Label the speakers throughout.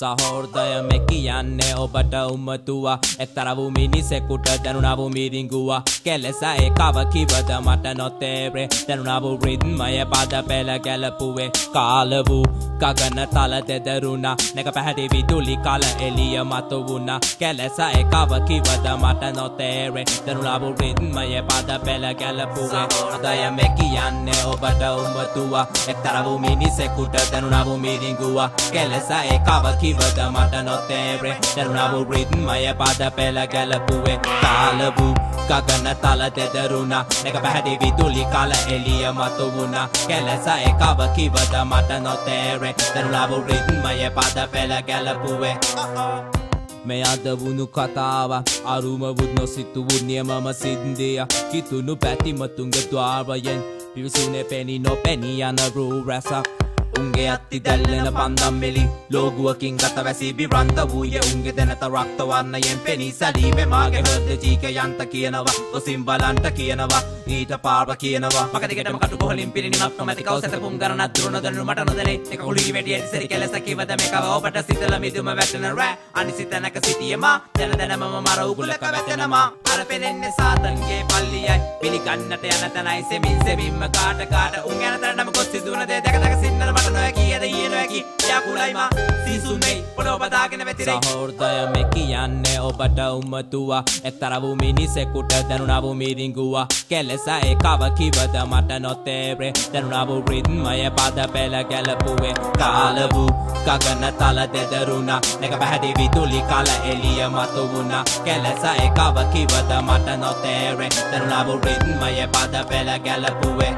Speaker 1: සහෝදය මෙකියන්නේ ඔබට උමතුවා එක්තරා වූ මිනිසෙකුට දැනුණා වූ මිරිඟුවා කෙලෙස ඒකව කිවද මට නොතේරේ දැනුණා වූ රිද්මය පද පෙළ ගැලපුවේ කාල වූ ගගන තල දෙදරුණා නැක පැහැටි විදුලි කල එළිය මතු වුණා කෙලෙස ඒකව කිවද මට නොතේරේ දැනුණා වූ රිද්මය පද පෙළ ගැලපුවේ සහෝදය මෙකියන්නේ ඔබට උමතුවා එක්තරා වූ මිනිසෙකුට දැනුණා වූ මිරිඟුවා කෙලෙස ඒකව කිවද මට නොතේරේ දැනුණා වූ රිද්මය පද පෙළ ගැලපුවේ කාල වූ ගගන තල දෙදරුණා නැක පැහැටි විදුලි කල එළිය මතු වුණා කෙලෙස ඒකව කිවද මට නොතේරේ දැනුණා වූ රිද්මය පද පෙළ ගැලපුවේ මේ අද වුණු කතාව අරුම වුත් නොසිතුවු නියමම සින්දිය කිතුණු පැතිමතුන්ගේ ද්වාරයෙන් පිවිසුනේ පෙනී නොපෙනී යන රූ රැසක් උන්ගේ අත්ති දැල්ලෙන පන්දම් මෙලි ලෝගුවකින් ගත වැසී බිරන්ත වූයේ උන්ගේ දැනත රක්ත වර්ණයෙන් පෙනී සැලීමේ මාගේ හෘද ජීක යන්ත කියනවා ඔසින් බලන්ට කියනවා ඊට පාර කියනවා මක දිගටම කටු කොහලින් පිරිනිමක් නොමැති කවුසත පුම් ගණනක් දුර නොදැනුණු මට නොදැනේ එක කුලී වැටි ඇතිසරි කෙලස කිවද මේකව ඔබට සිතල මිදුම වැටෙන රෑ අනිසිත නැක සිටියමා දැන දැනමම මර උගුලක වැටෙනවා අර පෙනෙන්නේ සාතන්ගේ පල්ලියයි පිළිගන්නට යන තැනයි සෙමින් සෙමින්ම කාට කාට උන් යන තැනටම ගොස් සිදුවන දේ දැක දැක සින්නල මට නොයකියද ඊන නොයකි යාකුලයිමා සීසුනේ පොළොව බදාගෙන වැතිරේ සහෝදය මෙකියන්නේ ඔබට උමතුවා එක්තරා වූ මිනිසෙකුට දැනුණා වූ මිරිඟුවා කෙලෙස ඒකව කිවද මට නොතේරේ දැනුණා වූ රිද්මය පද පෙළ ගැලපුවේ කාල වූ ගගන තල දෙදරුණා නැක පැහැටි විදුලි කල එළිය මතු වුණා කෙලෙස ඒකව කිවද මට නොතේරේ දැනුණා වූ රිද්මය පද පෙළ ගැලපුවේ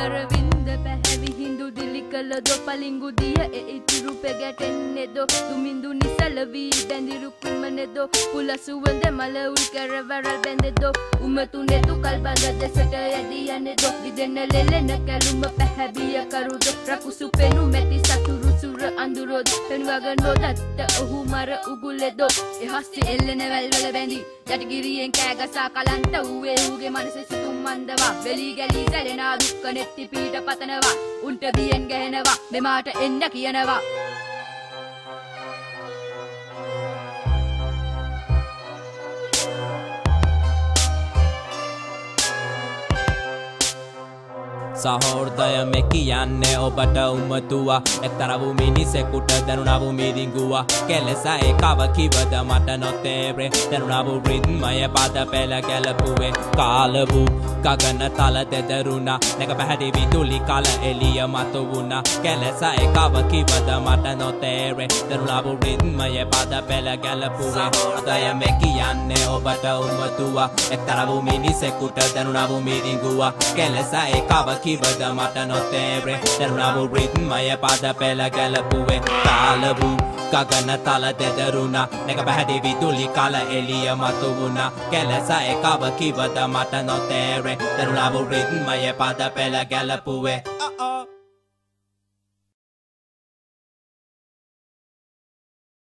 Speaker 2: කලදො පලිංගු දිය ඉතුරු පැගැටෙන්නේදො තුමින්දු නිසලවී බැඳිරු කුමනෙදො පුලසුවඳ මල උල් කරවරල් බැඳෙදො උමතුනෙදු කල්බග දෙසට යදී යනෙදො විදෙන්න ලෙලෙන කැලුම පැහැබිය කරුදො රකුසු පෙනු මැති සතුරු සුර අඳුරොද පෙනුවග නොදත්ත ඔහු මර උගුලෙදො එහස්ති එල්ලෙන වැල්වල බැඳි යටිගිරියෙන් කෑගසා කලන්ත වූවේ ඌගේ මනස සිතුම් මන්දවා වෙලී ගැලී සැලෙනා දුක්ක නෙත්ති පීට පතනවා උන්ට බියෙන් ගැහෙනවා මෙමාට එන්න කියනවා
Speaker 1: සහෝදය මෙකියන්නේ ඔබට උමතුවා එක්තරා වූ මිනිසෙකුට දැනුණා වූ මිරිඟුවා කෙලෙස ඒකව කිවද මට නොතේරේ දැනුණා වූ රිද්මය පද පෙළ ගැලපුවේ කාල වූ ගගන තල දෙදරුණා නැක පැහැටි විදුලි කල එළිය මතු වුණා කෙලෙස ඒකව කිවද මට නොතේරේ දැනුණා වූ රිද්මය පද පෙළ ගැලපුවේ සහෝදය මෙකියන්නේ ඔබට උමතුවා එක්තරා වූ මිනිසෙකුට දැනුණා වූ මිරිඟුවා කෙලෙස ඒකව කිවද මට නොතේරේ දැනුණා වූ රිද්මය පද පෙළ ගැලපුවේ කාල වූ ගගන තල දෙදරුණා නැක පැහැටි විදුලි කල එළිය මතු වුණා කෙලෙස ඒකව කිවද මට නොතේරේ දැනුණා වූ රිද්මය පද පෙළ ගැලපුවේ